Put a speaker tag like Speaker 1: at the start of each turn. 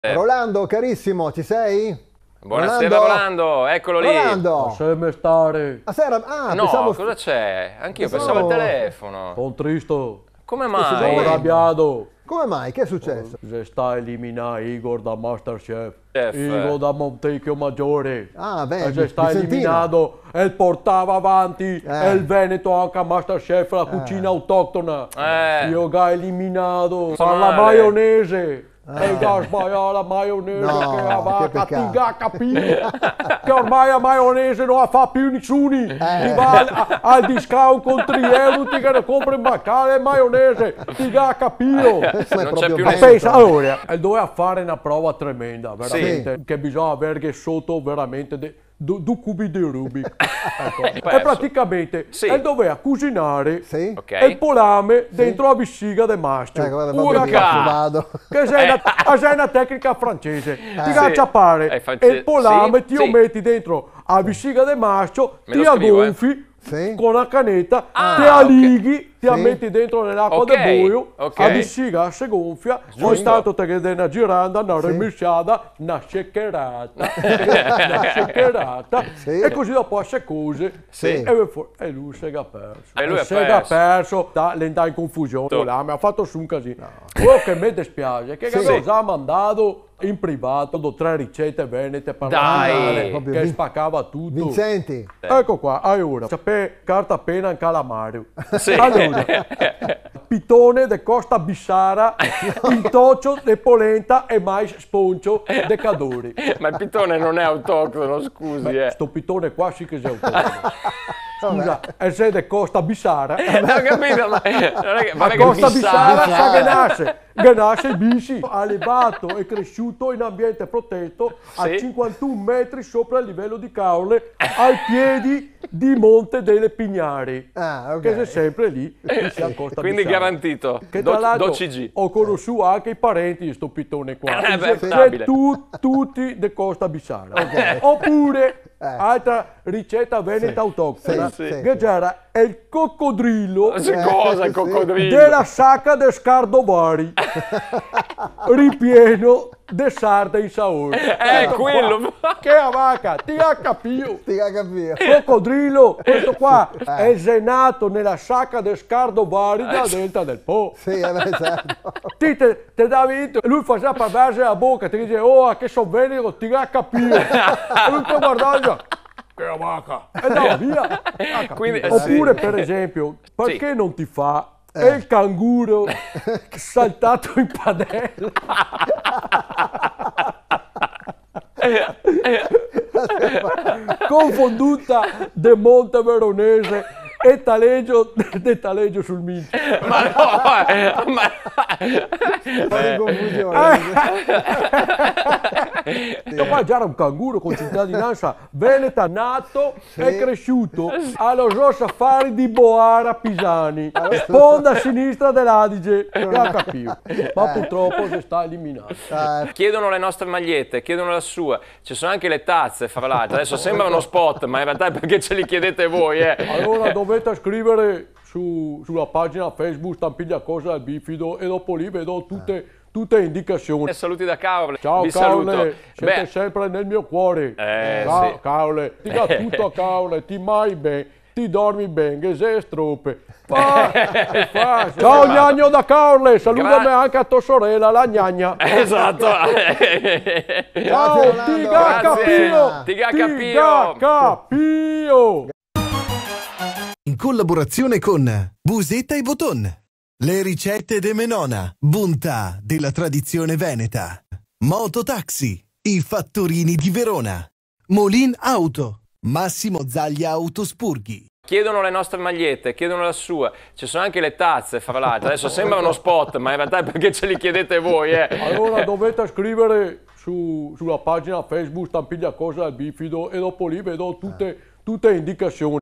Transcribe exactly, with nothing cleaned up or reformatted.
Speaker 1: Eh.
Speaker 2: Rolando, carissimo, ci sei?
Speaker 1: Buonasera Rolando, Rolando eccolo lì.
Speaker 2: Rolando!
Speaker 3: Lasciami stare.
Speaker 2: Ah, sera... ah,
Speaker 1: no,
Speaker 2: pensavo...
Speaker 1: cosa c'è? Anch'io
Speaker 2: pensavo...
Speaker 1: pensavo al telefono.
Speaker 3: Sono triste.
Speaker 1: Come
Speaker 2: Sì, sì,
Speaker 3: Sono
Speaker 1: mai?
Speaker 3: arrabbiato.
Speaker 2: Come mai? Che è successo?
Speaker 3: Se sta eliminando Igor da Masterchef.
Speaker 1: Chef.
Speaker 3: Igor da Montecchio Maggiore.
Speaker 2: Ah, beh,
Speaker 3: E se sta
Speaker 2: Vicentino.
Speaker 3: eliminato e portava avanti
Speaker 2: Eh.
Speaker 3: e il Veneto anche a Masterchef, la cucina autoctona.
Speaker 1: Eh.
Speaker 3: Io che ha eliminato
Speaker 1: Fa
Speaker 3: fa la
Speaker 1: male.
Speaker 3: maionese. E che ha sbagliato la maionese,
Speaker 2: No,
Speaker 3: che la
Speaker 2: che
Speaker 3: vacca
Speaker 2: peccato.
Speaker 3: ti ha capito che ormai la maionese non la fa più nessuno. Ti va al, a- al discount con tre euro ti che ne compri in baccale maionese, ti ha capito.
Speaker 2: Questo è
Speaker 1: Non c'è
Speaker 2: proprio
Speaker 1: più
Speaker 2: bello.
Speaker 1: nessuno.
Speaker 3: Pensa, allora, e doveva fare una prova tremenda, veramente, che bisogna avere sotto veramente de- du- due cubi di Rubik. Ecco. E
Speaker 1: Perso.
Speaker 3: praticamente
Speaker 1: Sì.
Speaker 3: e doveva cucinare
Speaker 2: Sì?
Speaker 1: Ok.
Speaker 3: il polame dentro la vescica del mastro.
Speaker 2: Ecco, guarda,
Speaker 3: Ora
Speaker 2: proprio
Speaker 3: che-
Speaker 2: io vado.
Speaker 3: che sei una, ah, sei una tecnica francese, ti
Speaker 1: Sì.
Speaker 3: cacciapare
Speaker 1: Eh,
Speaker 3: e
Speaker 1: face-
Speaker 3: il polame
Speaker 1: sì,
Speaker 3: ti
Speaker 1: sì.
Speaker 3: lo metti dentro la vescica del maschio,
Speaker 1: Me
Speaker 3: ti
Speaker 1: lo scrivo, eh.
Speaker 3: aggonfi
Speaker 2: Sì.
Speaker 3: con la canetta,
Speaker 1: Ah,
Speaker 3: ti
Speaker 1: ok.
Speaker 3: alighi, ti la
Speaker 2: Sì.
Speaker 3: metti dentro nell'acqua
Speaker 1: Ok,
Speaker 3: del buio,
Speaker 1: ok.
Speaker 3: la vescica si gonfia,
Speaker 1: Giusto.
Speaker 3: poi tanto te che dai una giranda, una
Speaker 2: Sì.
Speaker 3: rimesciata, una shakerata, una shakerata,
Speaker 2: Sì.
Speaker 3: e così dopo queste cose,
Speaker 1: Sì.
Speaker 3: e, fu- e lui si è perso.
Speaker 1: E lui è
Speaker 3: si è
Speaker 1: perso.
Speaker 3: perso, da, l'entrare in confusione,
Speaker 1: Tu.
Speaker 3: là, mi ha fatto su un casino. Quello che mi dispiace è che
Speaker 2: Sì.
Speaker 3: avevo già mandato in privato do tre ricette venete per
Speaker 1: Dai.
Speaker 3: mangiare,
Speaker 2: Proprio
Speaker 3: che
Speaker 2: Vin-
Speaker 3: spaccava tutto.
Speaker 2: Vincenti.
Speaker 3: Ecco qua, allora, c'è carta penna in calamario.
Speaker 1: Sì.
Speaker 3: Allora, pitone de costa bissara, intoccio de polenta e mais sponcio de cadori.
Speaker 1: Ma il pitone non è autoctono, scusi,
Speaker 3: Beh,
Speaker 1: eh.
Speaker 3: sto pitone qua sì che si autoctono. Scusa, e se de costa bissara,
Speaker 1: Non ho capito, ma non è che,
Speaker 3: ma
Speaker 1: non è che
Speaker 3: Costa
Speaker 1: Bissara-
Speaker 3: Bissara sa che nasce, che nasce il bici, allevato e cresciuto in ambiente protetto a
Speaker 1: Sì.
Speaker 3: cinquantuno metri sopra il livello di Caorle, ai piedi di Monte delle Pignari,
Speaker 2: Ah, ok.
Speaker 3: che è sempre lì, che sia Costa
Speaker 1: Quindi
Speaker 3: Bissara.
Speaker 1: garantito.
Speaker 3: Che tra
Speaker 1: Do,
Speaker 3: l'altro
Speaker 1: do C G.
Speaker 3: ho conosciuto anche i parenti di sto pitone qua,
Speaker 1: Eh, beh,
Speaker 3: Cioè,
Speaker 1: stabile.
Speaker 3: tu- tutti di Costa Bissara. Oppure,
Speaker 2: Eh.
Speaker 3: altra ricetta veneta autoctona,
Speaker 2: Sì, sì.
Speaker 3: che c'era è il coccodrillo
Speaker 1: Sì, cosa il
Speaker 2: sì.
Speaker 1: coccodrillo?
Speaker 3: della sacca de Scardovari, ripieno de sarda in saore.
Speaker 1: Eh, quello.
Speaker 3: Che a vacca, ti ha capito?
Speaker 2: Ti ha capito.
Speaker 3: Coccodrillo, questo qua è zenato nella sacca de Scardovari della delta del Po.
Speaker 2: Sì, eh, beh, certo.
Speaker 3: Ti te, te davi, lui faceva per verse la bocca, ti dice, oh, che so venico, ti ha capito. E lui poi guardava e diceva, che vacca, e andava via. Ha capito.
Speaker 1: Quindi, eh,
Speaker 3: Oppure,
Speaker 1: sì.
Speaker 3: per esempio, perché
Speaker 1: Sì.
Speaker 3: non ti fa
Speaker 2: Eh.
Speaker 3: è il canguro saltato in padella? Confonduta de Monte Veronese e taleggio, de taleggio sul Mincio.
Speaker 1: Ma no, eh, ma...
Speaker 2: Fai
Speaker 1: Eh,
Speaker 2: confusione.
Speaker 3: Questo qua già era un canguro con cittadinanza veneta, nato e cresciuto allo zoo safari di Boara Pisani, sponda sinistra dell'Adige, che ha capito. Ma purtroppo si sta eliminato.
Speaker 2: Eh,
Speaker 1: Chiedono le nostre magliette, chiedono la sua. Ci sono anche le tazze, fra l'altro. Adesso sembra uno spot, ma in realtà è perché ce li chiedete voi, eh.
Speaker 3: Allora dovete scrivere su- sulla pagina Facebook Stampiglia Cosa del Bifido e dopo lì vedo tutte, tutte indicazioni.
Speaker 1: E saluti da Caorle.
Speaker 3: Ciao
Speaker 1: Vi
Speaker 3: Caorle,
Speaker 1: saluto.
Speaker 3: siete
Speaker 1: Beh,
Speaker 3: sempre nel mio cuore.
Speaker 1: Eh,
Speaker 3: Ciao
Speaker 1: sì.
Speaker 3: Caorle, ti dà tutto a Caorle, ti mai bene, ti dormi bene, che sei strope. Fa- è facile. Ciao gnagno da Caorle, salutami
Speaker 1: Gra-
Speaker 3: anche a tua sorella, la gnagna.
Speaker 1: esatto.
Speaker 3: Ciao,
Speaker 2: Rolando.
Speaker 3: ti
Speaker 1: Grazie.
Speaker 3: capio,
Speaker 1: Ti ga
Speaker 3: ti
Speaker 1: capio.
Speaker 3: ga capio.
Speaker 4: In collaborazione con Busetta e Boton. Le ricette de Menona, bontà della tradizione veneta. Mototaxi, i fattorini di Verona. Molin Auto, Massimo Zaglia Autospurghi.
Speaker 1: Chiedono le nostre magliette, chiedono la sua. Ci sono anche le tazze, fra l'altro. Adesso sembra uno spot, ma in realtà è perché ce li chiedete voi, eh.
Speaker 3: Allora dovete scrivere su- sulla pagina Facebook Stampiglia Cosa del Bifido e dopo lì vedo tutte, tutte indicazioni.